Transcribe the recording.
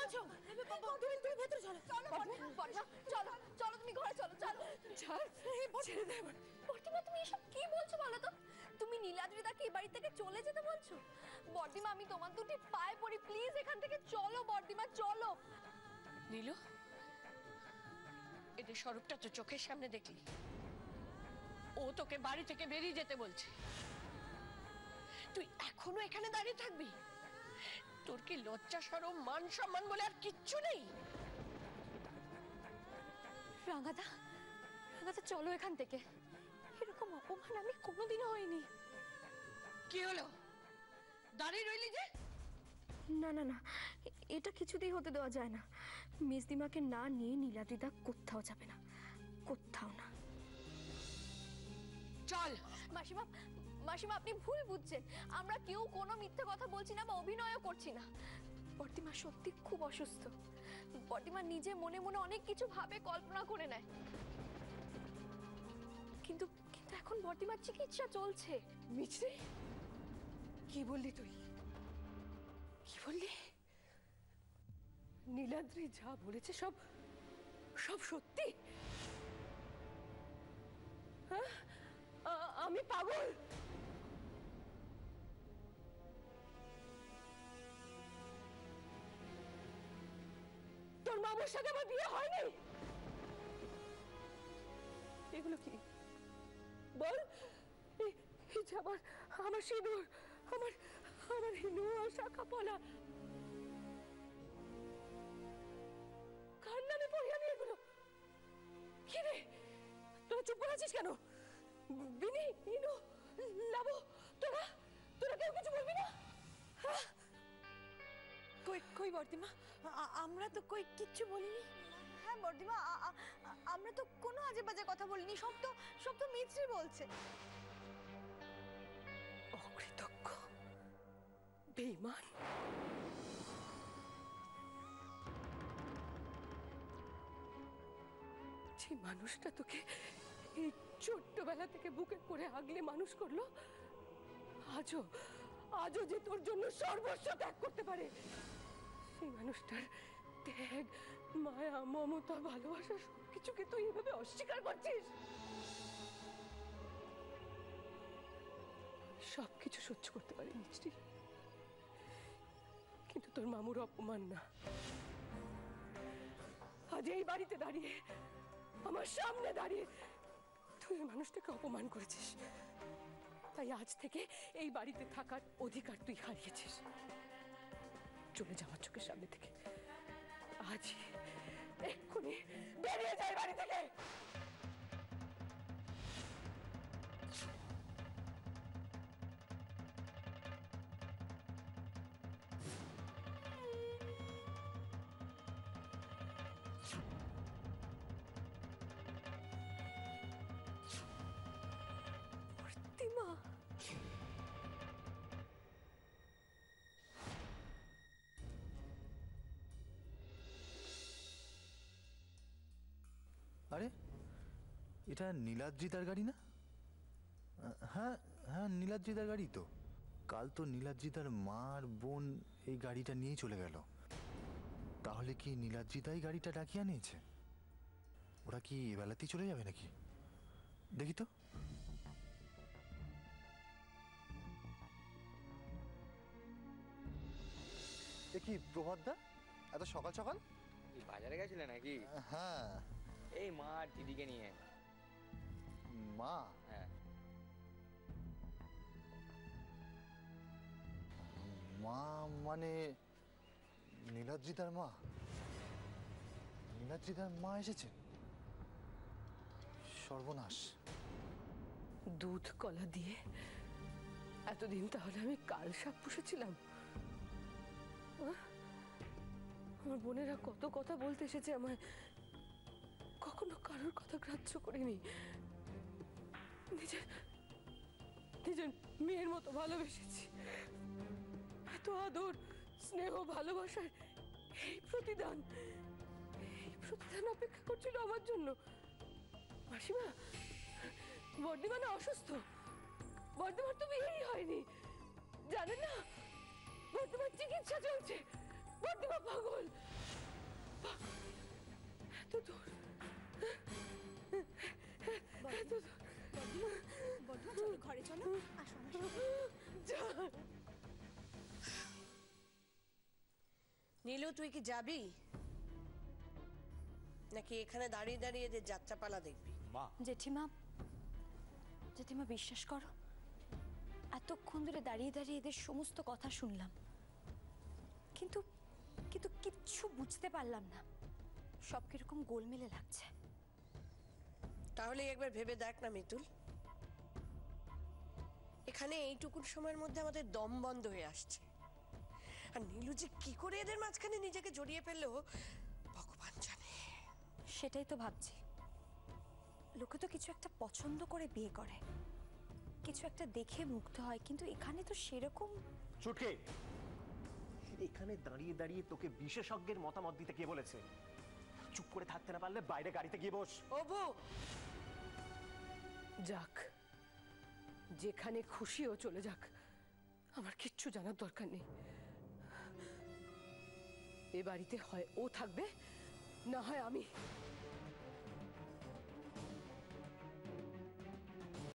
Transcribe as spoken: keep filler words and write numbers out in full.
বলছো? তুমি তুমি ভেতরে চলো। চলো বর্দিমা, চলো চলো তুমি ঘরে চলো, চলো। ছাড়, ছেড়ে দে আমার। বর্দিমা তুমি এসব কি বলছো বলো তো? তুমি নীলাদ্রিদাকে এই বাড়ি থেকে চলে যেতে বলছো? বর্দিমা আমি তোমার দুটি পায়ে পড়ি, প্লিজ এখান থেকে চলো বর্দিমা, চলো। নীলু, এদের স্বরূপটা তো চোখের সামনে দেখলি, ও তোকে বাড়ি থেকে বেরিয়ে যেতে বলছে, তুই এখনো এখানে দাঁড়িয়ে থাকবি? তোর কি লজ্জা শরম মান সম্মান বলে আর কিচ্ছু নেই? রাঙাদা, রাঙাদা চলো এখান থেকে, এরকম অপমান আমি কোনোদিনও হয়নি। কি হলো, দাঁড়িয়ে রইলি যে? না না না, এটা কিছুতেই হতে দেওয়া যায় না। মেজদিমাকে না নিয়ে নীলাদ্রিদা কোথাও যাবে না, কোথাও না। চল। মাসিমা, মাসিমা আপনি ভুল বুঝছেন, আমরা কেউ কোনো মিথ্যে কথা বলছি না বা অভিনয়ও করছি না। বর্দিমা সত্যি খুব অসুস্থ, বর্দিমা নিজে মনে মনে অনেক কিছু ভাবে, কল্পনা করে নেয়, কিন্তু কিন্তু এখন বর্দিমার চিকিৎসা চলছে। মিছরি, কি বললি তুই? কি বললি? নীলাদ্রি যা বলেছে সব সব সত্যি? হ্যাঁ, আমি পাগল? তোর মামার সাথে আমার বিয়ে হয়নি? এগুলো কি বল? আমার আমার সিঁদুর, আমার আমার হিনু আর শাখা পলা, কার নামে পড়ি আমি এগুলো? কি রে, তোরা চুপ করে আছিস কেন? বিনি, হিনু, লাবু, তোরা তোরা কেউ কিছু বলবি না? কই কই বর্দিমা, আমরা তো কই কিচ্ছু বলিনি। হ্যাঁ বর্দিমা, আমরা তো কোনো আজে বাজে কথা বলিনি, সব তো সব তো মিছরি বলছে। অকৃতজ্ঞ, বেঈমান। যে মানুষটা তোকে এই ছোট্টবেলা থেকে বুকে করে আগলে মানুষ করলো, আজও আজও যে তোর জন্য সর্বস্ব ত্যাগ করতে পারে, সেই মানুষটার ত্যাগ, মায়া, মমতা, ভালোবাসা সবকিছুকে তুই এভাবে অস্বীকার করছিস। সবকিছু সহ্য করতে পারি মিষ্টি, কিন্তু তোর মামুর অপমান না। আজ এই বাড়িতে দাঁড়িয়ে, আমার সামনে দাঁড়িয়ে তুই এই মানুষটাকে অপমান করেছিস, তাই আজ থেকে এই বাড়িতে থাকার অধিকার তুই হারিয়েছিস। চলে যাওয়ার চোখের সামনে থেকে, আজ এক্ষুনি বেরিয়ে যায় বাড়ি থেকে। বর্দিমা, আরে এটা নীলাদ্রিদার গাড়ি না? হ্যাঁ হ্যাঁ, নীলাদ্রিদার গাড়ি তো। কাল তো নীলাদ্রিদার মা আর বোন এই গাড়িটা নিয়েই চলে গেল। তাহলে কি নীলাদ্রিদাই গাড়িটা ডাকিয়ে নিয়েছে? ওরা কি এবেলাতেই চলে যাবে নাকি? দেখি তো। এ কি প্রভাত দা, এত সকাল সকাল? বাজারে গেছিলে নাকি? হ্যাঁ। এই মা আর দিদিকে নিয়ে। মা? হ্যাঁ। মা মানে নীলাদ্রিদার মা? নীলাদ্রিদার মা এসেছে? সর্বনাশ। দুধ কলা দিয়ে এতদিন তাহলে আমি কাল সাপ পুষেছিলাম? আমার বোনেরা কত কথা বলতে এসেছে আমায়, কখনো কারোর কথা গ্রাহ্য করিনি। নিজের নিজের মেয়ের মতো ভালোবেসেছি। এত আদর, স্নেহ, ভালোবাসার এই প্রতিদান, এই প্রতিদান অপেক্ষা করছিল আমার জন্য। মাসিমা, বর্দিমা না অসুস্থ, বর্দিমার তো বিয়েই হয়নি, জানেন না? বর্দিমার চিকিৎসা চলছে, বর্দিমা পাগল। বাবা, এত দূর, এত দূর। বর্ধিমা চলো ঘরে চলো, আসো আমার সাথে। জান, নীলু, তুই কি যাবি নাকি এখানে দাঁড়িয়ে দাঁড়িয়ে এদের যাত্রাপালা দেখবি? মা, জেঠিমা জেঠিমা বিশ্বাস করো, এতক্ষণ ধরে দাঁড়িয়ে দাঁড়িয়ে এদের সমস্ত কথা শুনলাম, কিন্তু কিন্তু কিচ্ছু বুঝতে পারলাম না, সব কিরকম গোলমেলে লাগছে। তাহলে একবার ভেবে দেখ না মিতুল, এখানে এইটুকুন সময়ের মধ্যে আমাদের দম বন্ধ হয়ে আসছে, আর নীলু যে কি করে এদের মাঝখানে নিজেকে জড়িয়ে ফেললো ভগবান জানে। সেটাই তো ভাবছি, লোকে তো কিছু একটা পছন্দ করে বিয়ে করে, কিছু একটা দেখে মুগ্ধ হয়, কিন্তু এখানে তো সেরকম। চুটকে, এখানে দাঁড়িয়ে দাঁড়িয়ে তোকে বিশেষজ্ঞের মতামত দিতে কে বলেছে? চুপ করে থাকতে না পারলে বাইরে গাড়িতে গিয়ে বস। ওবু, যাক, যেখানে খুশি ও চলে যাক, আমার কিচ্ছু জানার দরকার নেই। এ বাড়িতে হয় ও থাকবে, না হয় আমি।